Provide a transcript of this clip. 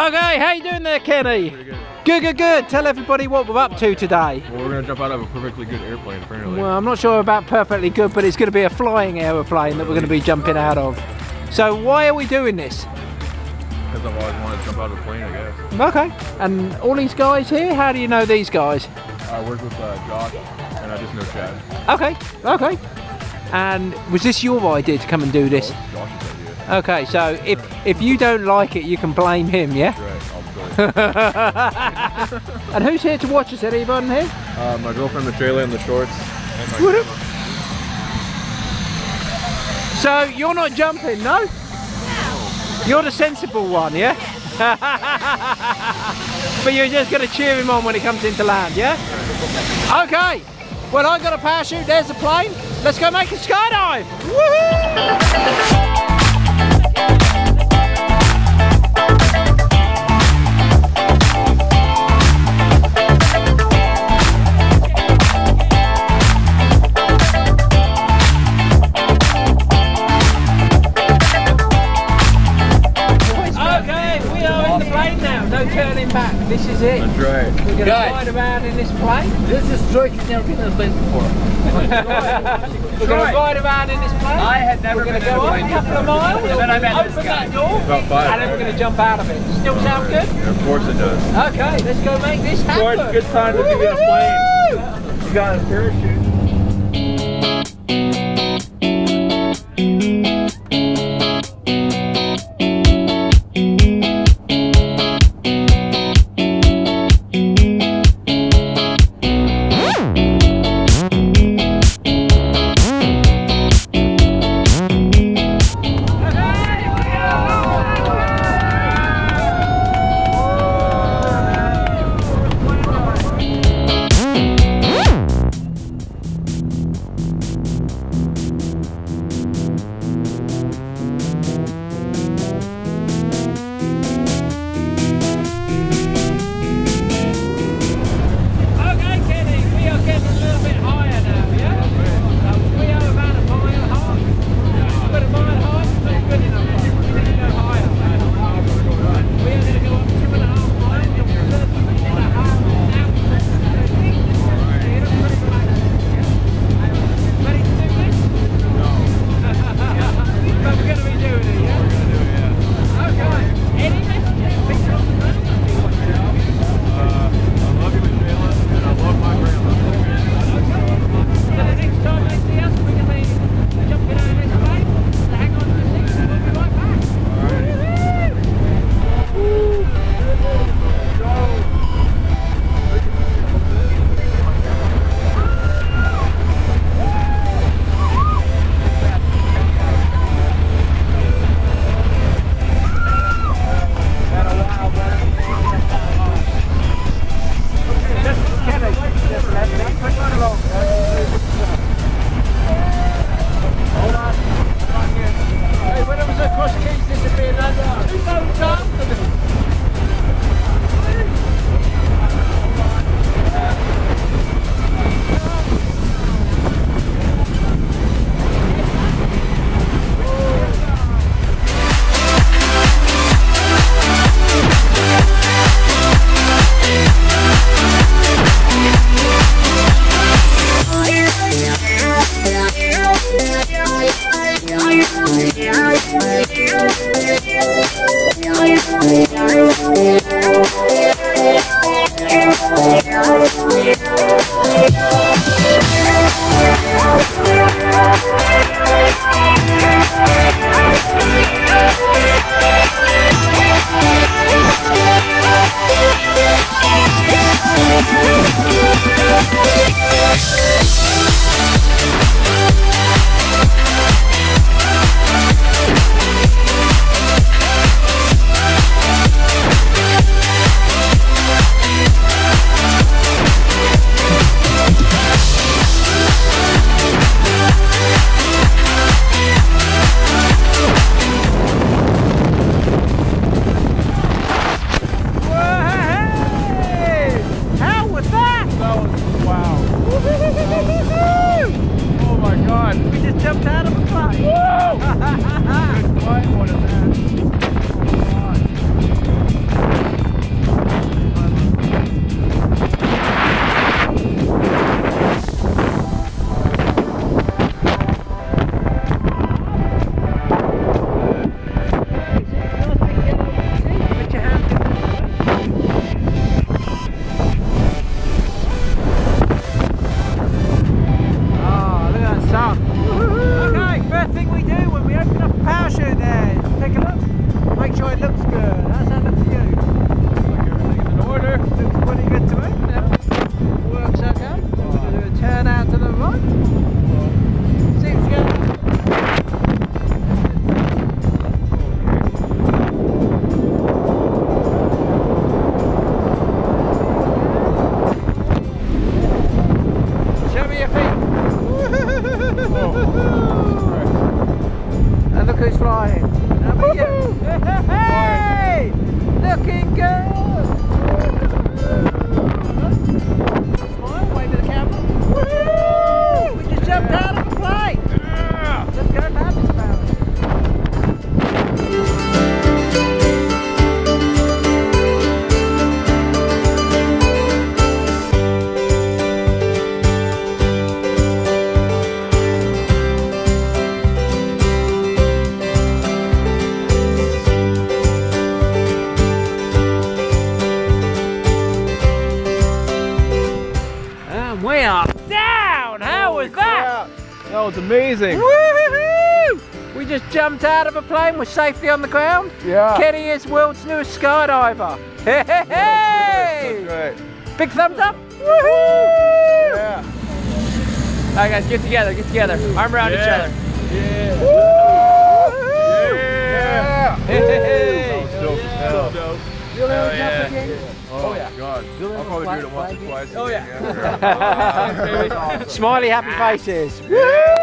Okay, how you doing there, Kenny? Pretty good. Good. Tell everybody what we're up to today. Well, we're gonna jump out of a perfectly good airplane, apparently. Well, I'm not sure about perfectly good, but it's going to be a flying aeroplane that we're going to be jumping out of. So why are we doing this? Because I've always wanted to jump out of a plane, I guess. Okay. And all these guys here, how do you know these guys? I work with Josh, and I just know Chad. Okay. And was this your idea to come and do this? Well, Josh's idea. Okay, so if you don't like it, you can blame him, yeah? Right, I'll go. And who's here to watch us? Anyone here? My girlfriend Michaela in the shorts. And my Whoop. So you're not jumping, no? You're the sensible one, yeah? But you're just going to cheer him on when he comes into land, yeah? Okay. Well, I got a parachute. There's the plane. Let's go make a skydive. Woohoo! Turning back, this is it. That's right. We're going to ride around in this plane. This is Troy, you've never been in a plane before. We're going to ride around in this plane. I had never been in a plane We're going to go up a couple of miles, and then I met open this guy. that door, About 5 and then we're going to jump out of it. Still sound good? Yeah, of course it does. Okay, let's go make this happen. Troy, it's a good time to be in a plane. You got a parachute. was amazing. Woohoo! We just jumped out of a plane. We're safely on the ground. Yeah. Kenny is world's newest skydiver. Hey, hey, hey! Great. Big thumbs up. Woohoo! Yeah. All right, guys, get together. Get together. Arm around each other. Yeah. Yeah. Hey, hey, hey. That was dope as hell. dope. You'll Oh, never yeah. jump again. Oh my God. I'll probably do it once or twice. Oh, yeah. Yeah. Smiley happy faces. Woo!